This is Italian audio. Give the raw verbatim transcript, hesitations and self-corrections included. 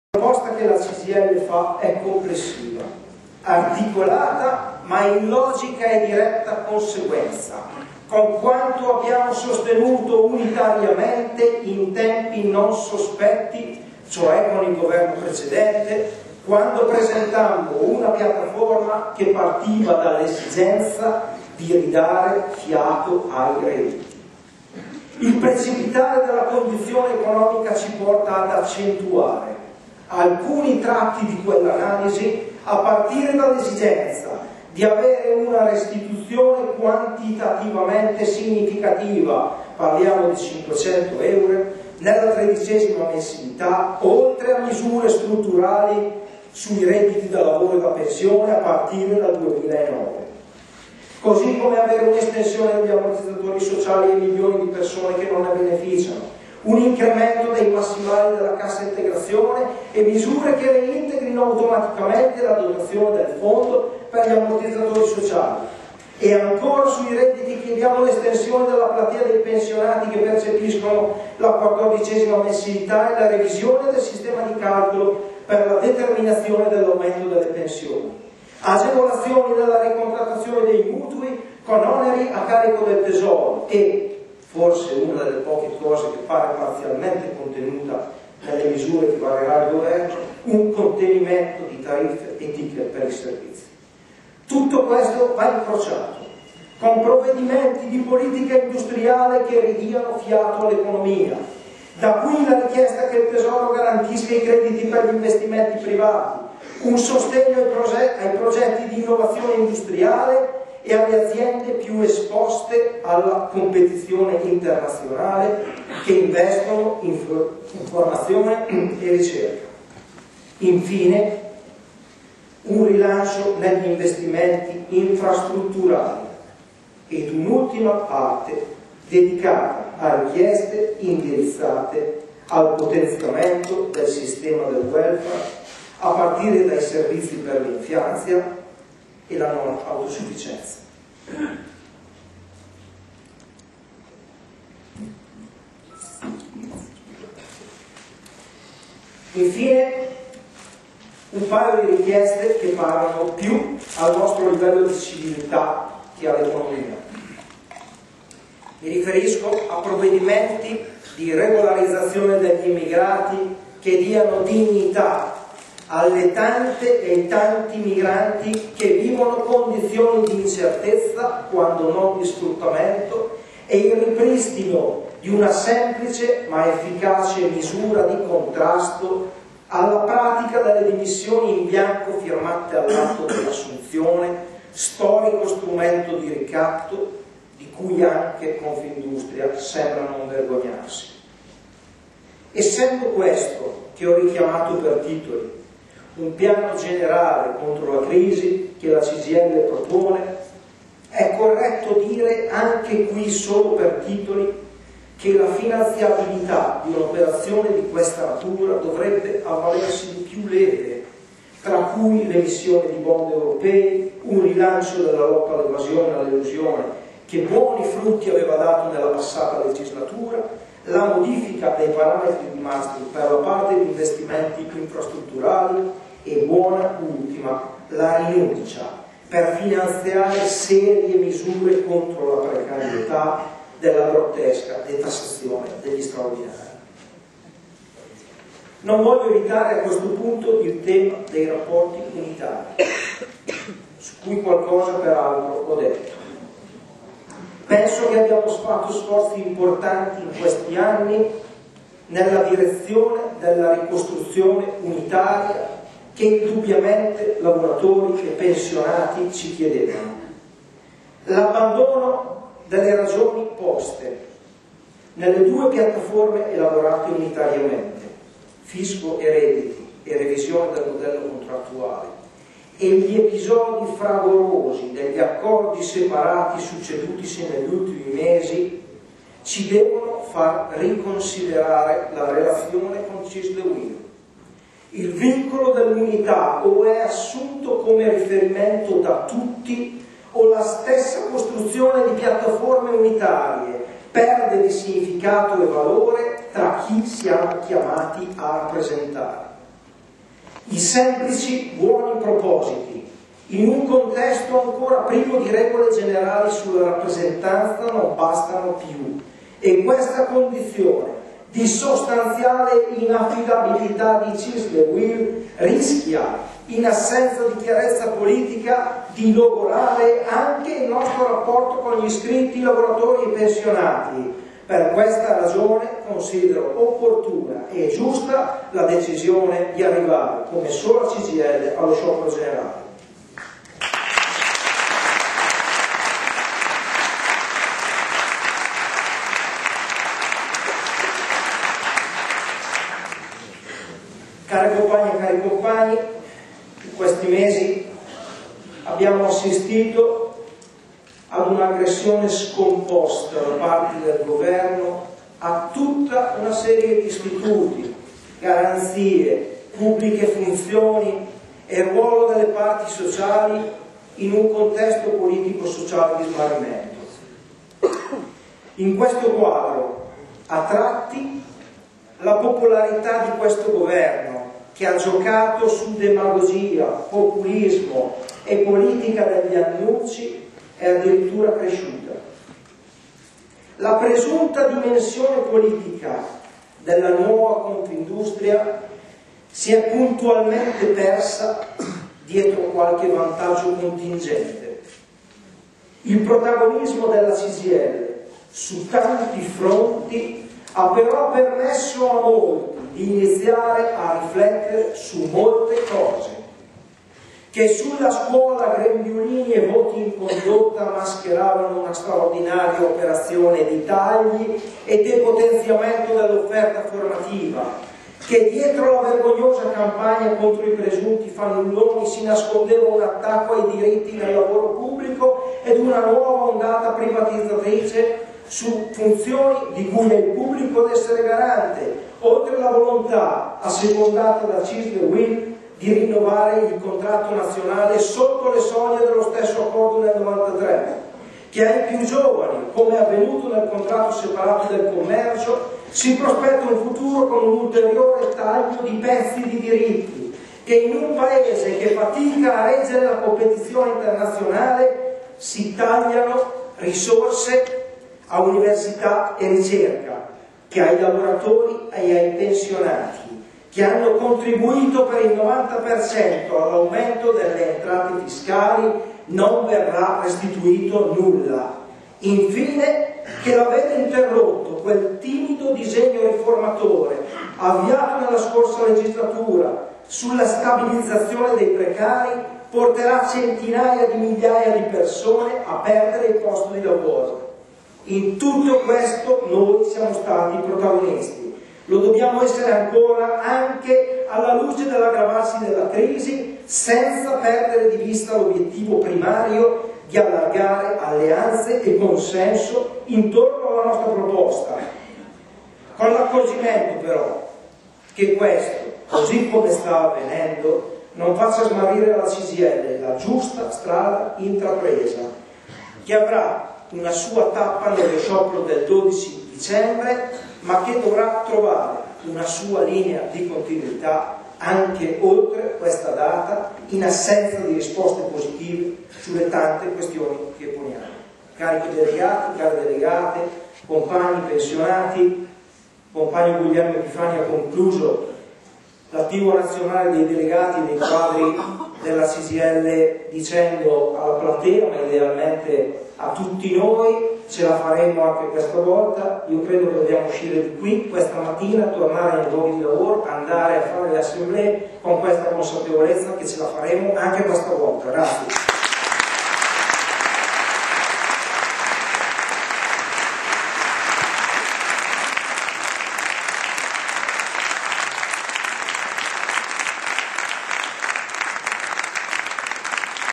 La proposta che la C G I L fa è complessiva, articolata ma in logica e diretta conseguenza, con quanto abbiamo sostenuto unitariamente in tempi non sospetti, cioè con il governo precedente, quando presentammo una piattaforma che partiva dall'esigenza di ridare fiato ai redditi. Il precipitare della condizione economica ci porta ad accentuare alcuni tratti di quell'analisi, a partire dall'esigenza di avere una restituzione quantitativamente significativa, parliamo di cinquecento euro, nella tredicesima mensilità, oltre a misure strutturali sui redditi da lavoro e da pensione a partire dal duemilanove. Così come avere un'estensione degli ammortizzatori sociali a milioni di persone che non ne beneficiano, un incremento dei massimali della cassa integrazione e misure che reintegrino automaticamente la dotazione del fondo per gli ammortizzatori sociali. E ancora sui redditi chiediamo l'estensione della platea dei pensionati che percepiscono la quattordicesima mensilità e la revisione del sistema di calcolo per la determinazione dell'aumento delle pensioni. Agevolazioni nella ricontrattazione dei mutui con oneri a carico del tesoro e, forse una delle poche cose che pare parzialmente contenuta nelle misure che varerà il governo, un contenimento di tariffe e ticket per i servizi. Tutto questo va incrociato con provvedimenti di politica industriale che ridiano fiato all'economia. Da qui la richiesta che il Tesoro garantisca i crediti per gli investimenti privati, un sostegno ai, proge- ai progetti di innovazione industriale e alle aziende più esposte alla competizione internazionale che investono in formazione e ricerca. Infine, un rilancio negli investimenti infrastrutturali ed un'ultima parte dedicata a richieste indirizzate al potenziamento del sistema del welfare a partire dai servizi per l'infanzia e la non autosufficienza. Infine, un paio di richieste che parlano più al nostro livello di civiltà che all'economia. Mi riferisco a provvedimenti di regolarizzazione degli immigrati che diano dignità alle tante e tanti migranti che vivono condizioni di incertezza, quando non di sfruttamento, e il ripristino di una semplice ma efficace misura di contrasto alla pratica delle dimissioni in bianco firmate all'atto dell'assunzione, storico strumento di ricatto di cui anche Confindustria sembra non vergognarsi. Essendo questo che ho richiamato per titoli un piano generale contro la crisi che la C G I L propone, è corretto dire anche qui solo per titoli che la finanziabilità di un'operazione di questa natura dovrebbe avvalersi di più leve, tra cui l'emissione di bond europei, un rilancio della lotta all'evasione e all'elusione che buoni frutti aveva dato nella passata legislatura, la modifica dei parametri di Maastricht per la parte di investimenti infrastrutturali e, buona ultima, la rinuncia per finanziare serie misure contro la precarietà della grottesca detassazione degli straordinari. Non voglio evitare a questo punto il tema dei rapporti unitari, su cui qualcosa peraltro ho detto. Penso che abbiamo fatto sforzi importanti in questi anni nella direzione della ricostruzione unitaria che indubbiamente lavoratori e pensionati ci chiedevano. L'abbandono delle ragioni poste nelle due piattaforme elaborate unitariamente, fisco e redditi e revisione del modello contrattuale, e gli episodi fragorosi degli accordi separati succedutisi negli ultimi mesi ci devono far riconsiderare la relazione con Cislewin. Il vincolo dell'unità o è assunto come riferimento da tutti o la stessa costruzione di piattaforme unitarie perde di significato e valore tra chi siamo chiamati a rappresentare. i semplici buoni propositi, in un contesto ancora privo di regole generali sulla rappresentanza, non bastano più, e questa condizione di sostanziale inaffidabilità di CISL-UIL rischia, in assenza di chiarezza politica, di logorare anche il nostro rapporto con gli iscritti, lavoratori e pensionati. Per questa ragione considero opportuna e giusta la decisione di arrivare come sola C G I L allo sciopero generale. Care compagne e cari compagni, in questi mesi abbiamo assistito ad un'aggressione scomposta da parte del governo a tutta una serie di istituti, garanzie, pubbliche funzioni e ruolo delle parti sociali in un contesto politico-sociale di smarrimento. In questo quadro, a tratti, la popolarità di questo governo, che ha giocato su demagogia, populismo e politica degli annunci, è addirittura cresciuta. La presunta dimensione politica della nuova Confindustria si è puntualmente persa dietro qualche vantaggio contingente. Il protagonismo della C G I L su tanti fronti ha però permesso a molti di iniziare a riflettere su molte cose, che sulla scuola grembiulini e voti in condotta mascheravano una straordinaria operazione di tagli e depotenziamento dell'offerta formativa, che dietro la vergognosa campagna contro i presunti fannulloni si nascondeva un attacco ai diritti nel lavoro pubblico ed una nuova ondata privatizzatrice su funzioni di cui è il pubblico ad essere garante, oltre alla volontà, assecondata da CISL-UIL, di rinnovare il contratto nazionale sotto le soglie dello stesso accordo del novantatré, che ai più giovani, come è avvenuto nel contratto separato del commercio, si prospetta un futuro con un ulteriore taglio di pezzi di diritti, che in un paese che fatica a reggere la competizione internazionale si tagliano risorse a università e ricerca, che ai lavoratori e ai pensionati, che hanno contribuito per il novanta per cento all'aumento delle entrate fiscali, non verrà restituito nulla. Infine, che l'avete interrotto quel timido disegno riformatore avviato nella scorsa legislatura sulla stabilizzazione dei precari porterà centinaia di migliaia di persone a perdere il posto di lavoro. In tutto questo noi siamo stati protagonisti. Lo dobbiamo essere ancora anche alla luce dell'aggravarsi della crisi, senza perdere di vista l'obiettivo primario di allargare alleanze e consenso intorno alla nostra proposta, con l'accorgimento però che questo, così come sta avvenendo, non faccia smarrire alla C G I L la giusta strada intrapresa, che avrà una sua tappa nello sciopero del dodici dicembre, ma che dovrà trovare una sua linea di continuità anche oltre questa data, in assenza di risposte positive sulle tante questioni che poniamo. Cari delegati, care delegate, compagni pensionati, compagno Guglielmo Epifani ha concluso l'attivo nazionale dei delegati dei quadri della C G I L dicendo alla platea, ma idealmente a tutti noi: ce la faremo anche questa volta. Io credo che dobbiamo uscire di qui questa mattina, tornare nei luoghi di lavoro, andare a fare le assemblee con questa consapevolezza che ce la faremo anche questa volta. Grazie.